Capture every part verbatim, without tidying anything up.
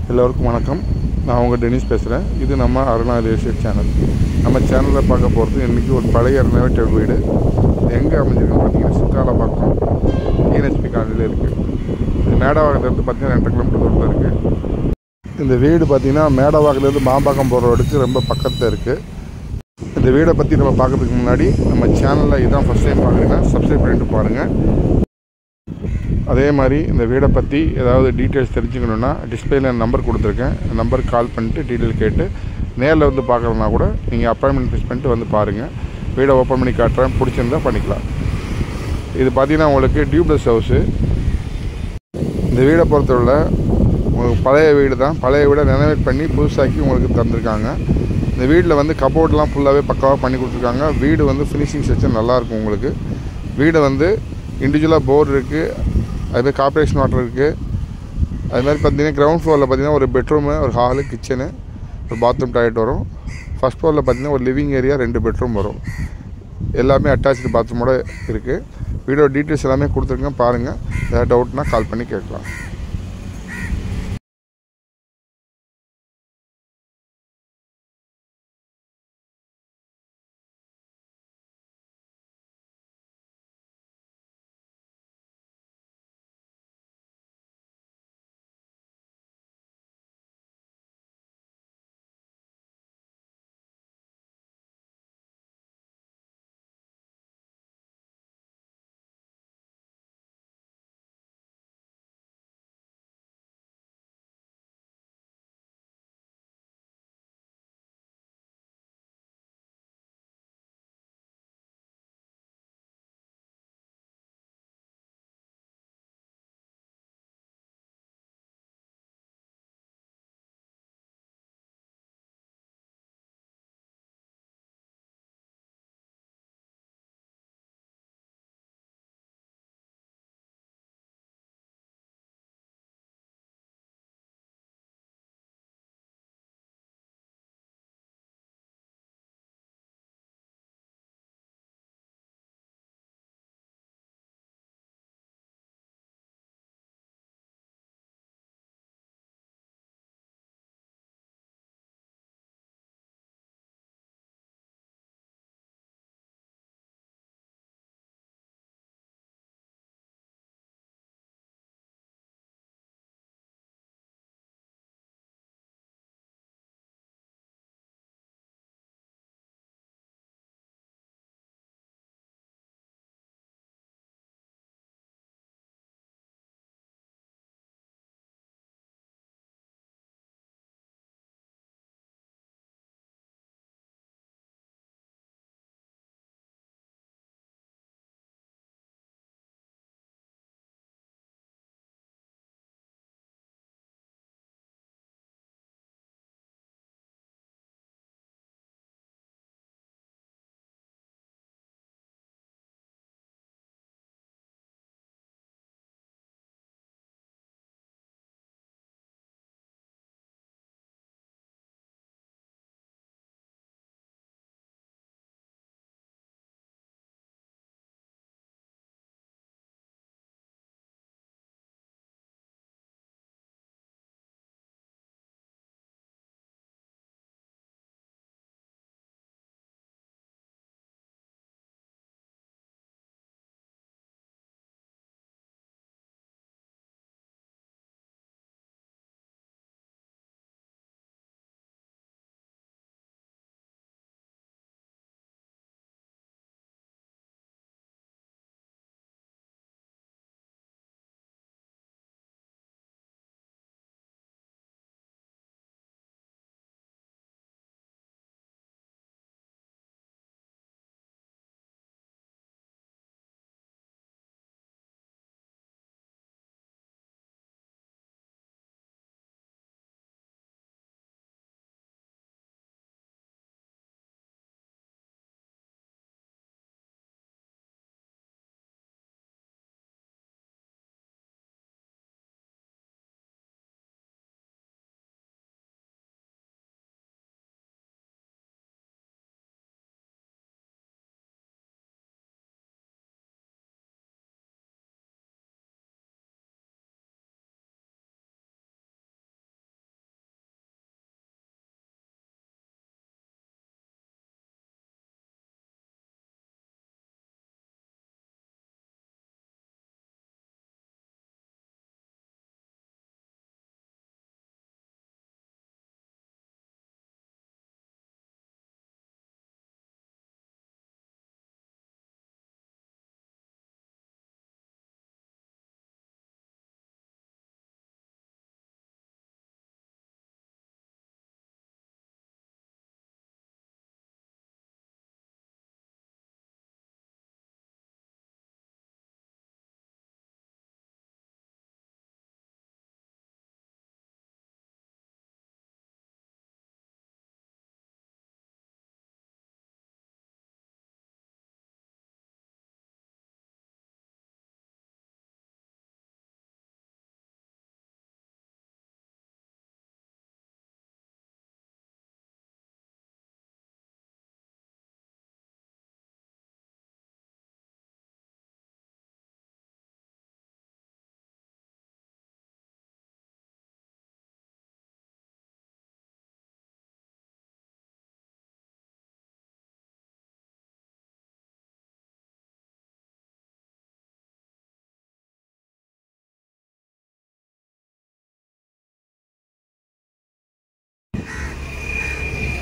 எல்லோருக்கும் வணக்கம். நான் உங்கள் டெனிஸ் பேசுகிறேன். இது நம்ம அருணா ரியல் சேனல். நம்ம சேனலில் பார்க்க போகிறது இன்றைக்கி ஒரு பழைய ரெனோவேட்டட் வீடு. எங்கே அமைஞ்சிருக்குன்னு பார்த்தீங்கன்னா சித்தாலப்பாக்கம் டிஎன்ஹெச்பி காலனியில் இருக்குது. இது மேடவாக்கத்துலேருந்து பார்த்தீங்கன்னா ரெண்டு கிலோமீட்டர் தூரத்தில் இருக்குது. இந்த வீடு பார்த்திங்கன்னா மேடவாக்கத்துலேருந்து மாம்பாக்கம் போகிற ரோடுக்கு ரொம்ப பக்கத்தில் இருக்குது. இந்த வீடை பற்றி நம்ம பார்க்குறதுக்கு முன்னாடி நம்ம சேனலில் இதான் ஃபஸ்ட் டைம் பார்க்குறீங்கன்னா சப்ஸ்கிரைப் பண்ணிட்டு பாருங்கள். அதே மாதிரி இந்த வீடை பற்றி ஏதாவது டீட்டெயில்ஸ் தெரிஞ்சுக்கணுன்னா டிஸ்பிளேல நம்பர் கொடுத்துருக்கேன். நம்பருக்கு கால் பண்ணிட்டு டீட்டெயில் கேட்டு நேரில் வந்து பார்க்குறதுனா கூட நீங்கள் அப்பாயின்மெண்ட் ஃபிக்ஸ் பண்ணிட்டு வந்து பாருங்கள். வீடை ஓப்பன் பண்ணி காட்டுறேன், பிடிச்சிருந்தால் பண்ணிக்கலாம். இது பார்த்திங்கன்னா உங்களுக்கு டியூப்ளஸ் ஹவுஸு. இந்த வீடை பொறுத்தவரை உங்களுக்கு பழைய வீடு தான். பழைய வீடை ரெனோவேட் பண்ணி புதுசாக்கி உங்களுக்கு தந்திருக்காங்க. இந்த வீட்டில் வந்து கபோர்ட்லாம் ஃபுல்லாகவே பக்காவாக பண்ணி கொடுத்துருக்காங்க. வீடு வந்து ஃபினிஷிங் செக்ஷன் நல்லாயிருக்கும் உங்களுக்கு. வீடு வந்து இண்டிவிஜுவலாக போர் இருக்குது, அதுமாதிரி கார்பரேஷன் வாட்டர் இருக்குது. அது மாதிரி பார்த்தீங்கன்னா கிரவுண்ட் ஃப்ளோரில் பார்த்தீங்கன்னா ஒரு பெட்ரூமு, ஒரு ஹாலு, கிச்சனு, ஒரு பாத்ரூம், டாய்லெட் வரும். ஃபஸ்ட் ஃப்ளோரில் பார்த்தீங்கன்னா ஒரு லிவிங் ஏரியா, ரெண்டு பெட்ரூம் வரும். எல்லாமே அட்டாச்சு பாத்ரூமோடு இருக்குது. வீடியோ டீட்டெயில்ஸ் எல்லாமே கொடுத்துருங்க, பாருங்கள். ஏதாவது டவுட்னால் கால் பண்ணி கேட்கலாம்.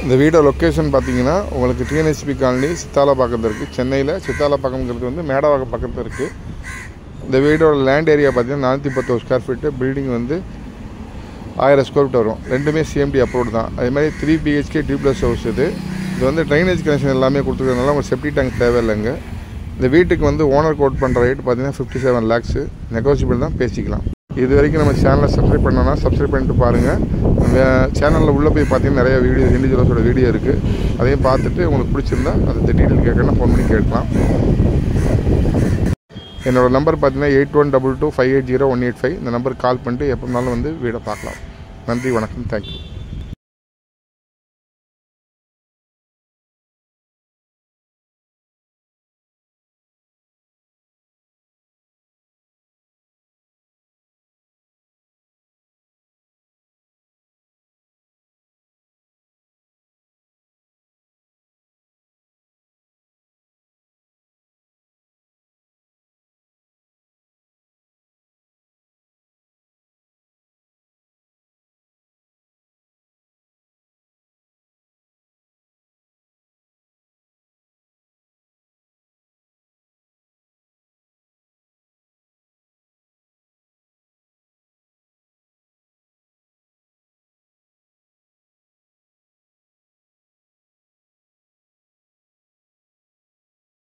இந்த வீடியோ லொக்கேஷன் பார்த்தீங்கன்னா உங்களுக்கு T N H B colony சித்தாலப்பாக்கத்தில் இருக்குது. சென்னையில் சித்தாலப்பாக்கம்ங்கிறது வந்து மேடவாக்கம் பக்கத்தில் இருக்குது. இந்த வீடோட லேண்ட் ஏரியா பார்த்தீங்கன்னா நானூற்றி பத்து ஸ்கொயர் ஃபீட்டு, பில்டிங் வந்து ஆயிரம் ஸ்கொயர் ஃபீட் வரும். ரெண்டுமே C M D A approved தான். அதேமாதிரி three B H K duplex house இது. இது வந்து ட்ரைனேஜ் கனெக்ஷன் எல்லாமே கொடுத்துருக்கறதுனால உங்களுக்கு செப்டி டேங்க் தேவையில்லைங்க. இந்த வீட்டுக்கு வந்து ஓனர் கோட் பண்ணுற ரேட் பார்த்தீங்கன்னா ஃபிஃப்டி செவன் லேக்ஸு. நெகோசியபிள் தான், பேசிக்கலாம். இது வரைக்கும் நம்ம சேனலை சப்ஸ்கிரைப் பண்ணோன்னா சப்ஸ்கிரைப் பண்ணிட்டு பாருங்கள். சேனலில் உள்ளே போய் பார்த்தீங்கன்னா நிறைய வீடியோ இண்டிவிஜுவல்ஸோட வீடியோ இருக்குது. அதையும் பார்த்துட்டு உங்களுக்கு பிடிச்சிருந்தா அதை டீட்டெயில் கேட்கணும்னா ஃபோன் பண்ணி கேட்கலாம். என்னோடய நம்பர் பார்த்தீங்கன்னா eight one double two five eight zero one eight five. இந்த நம்பருக்கு கால் பண்ணிட்டு எப்போ இருந்தாலும் வந்து வீடை பார்க்கலாம். நன்றி, வணக்கம், தேங்க்யூ.